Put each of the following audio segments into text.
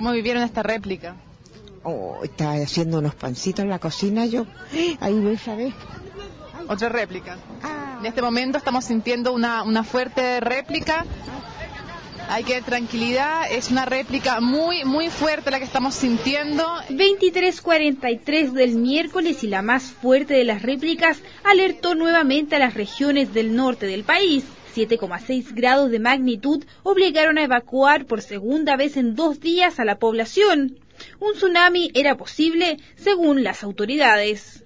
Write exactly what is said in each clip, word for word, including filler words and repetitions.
¿Cómo vivieron esta réplica? Oh, está haciendo unos pancitos en la cocina yo. Ahí ves, ¿sabes? Otra réplica. Ah. En este momento estamos sintiendo una, una fuerte réplica. Hay que tranquilidad, es una réplica muy, muy fuerte la que estamos sintiendo. veintitrés cuarenta y tres del miércoles y la más fuerte de las réplicas alertó nuevamente a las regiones del norte del país. siete coma seis grados de magnitud obligaron a evacuar por segunda vez en dos días a la población. Un tsunami era posible, según las autoridades.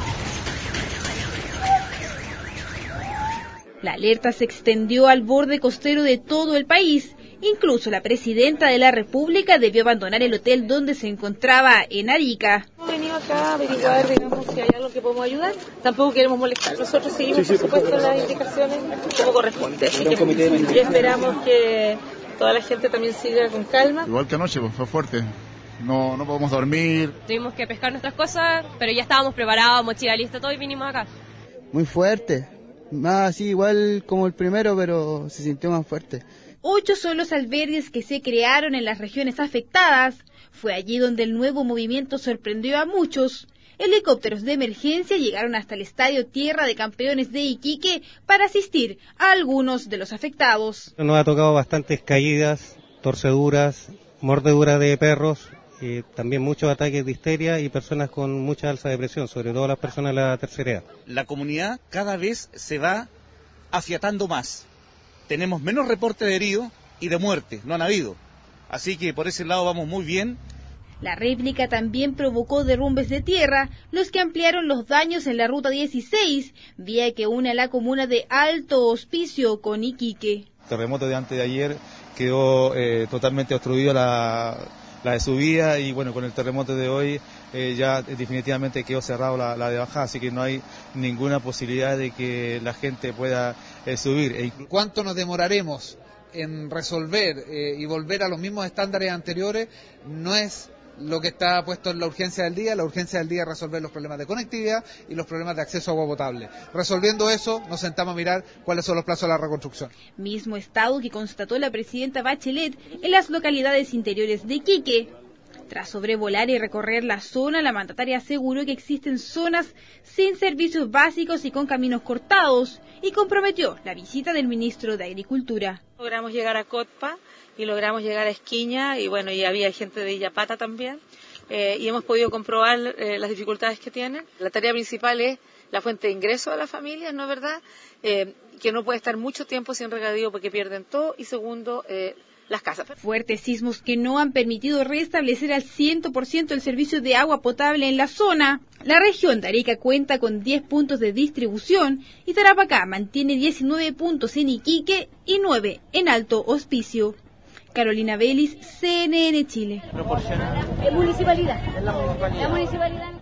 La alerta se extendió al borde costero de todo el país. Incluso la presidenta de la República debió abandonar el hotel donde se encontraba en Arica. Hemos venido acá a averiguar, digamos, si hay algo que podemos ayudar. Tampoco queremos molestar. Nosotros seguimos, sí, sí, por supuesto, las indicaciones como corresponde. Así que, y esperamos que toda la gente también siga con calma. Igual que anoche, pues, fue fuerte. No, no podemos dormir. Tuvimos que pescar nuestras cosas, pero ya estábamos preparados, mochila lista, todo, y vinimos acá. Muy fuerte. Más así, igual como el primero, pero se sintió más fuerte. Ocho son los albergues que se crearon en las regiones afectadas. Fue allí donde el nuevo movimiento sorprendió a muchos. Helicópteros de emergencia llegaron hasta el Estadio Tierra de Campeones de Iquique para asistir a algunos de los afectados. Nos ha tocado bastantes caídas, torceduras, mordeduras de perros, y también muchos ataques de histeria y personas con mucha alza de presión, sobre todo las personas de la tercera edad. La comunidad cada vez se va afiatando más. Tenemos menos reportes de heridos y de muertes, no han habido. Así que por ese lado vamos muy bien. La réplica también provocó derrumbes de tierra, los que ampliaron los daños en la ruta dieciséis, vía que une a la comuna de Alto Hospicio con Iquique. El terremoto de antes de ayer quedó eh, totalmente obstruido la, la de subida y bueno, con el terremoto de hoy eh, ya definitivamente quedó cerrado la, la de bajada, así que no hay ninguna posibilidad de que la gente pueda eh, subir. E ¿Cuánto nos demoraremos en resolver eh, y volver a los mismos estándares anteriores? No es lo que está puesto en la urgencia del día. La urgencia del día es resolver los problemas de conectividad y los problemas de acceso a agua potable. Resolviendo eso, nos sentamos a mirar cuáles son los plazos de la reconstrucción. Mismo estado que constató la presidenta Bachelet en las localidades interiores de Iquique. Tras sobrevolar y recorrer la zona, la mandataria aseguró que existen zonas sin servicios básicos y con caminos cortados, y comprometió la visita del ministro de Agricultura. Logramos llegar a Cotpa y logramos llegar a Esquiña, y bueno, y había gente de Illapata también, eh, y hemos podido comprobar eh, las dificultades que tienen. La tarea principal es la fuente de ingreso de las familias, ¿no es verdad? Eh, que no puede estar mucho tiempo sin regadío porque pierden todo, y segundo, eh, las casas. Fuertes sismos que no han permitido restablecer al cien por ciento el servicio de agua potable en la zona. La región de Arica cuenta con diez puntos de distribución y Tarapacá mantiene diecinueve puntos en Iquique y nueve en Alto Hospicio. Carolina Vélez, C N N Chile. ¿Qué municipalidad? Es la municipalidad. La municipalidad.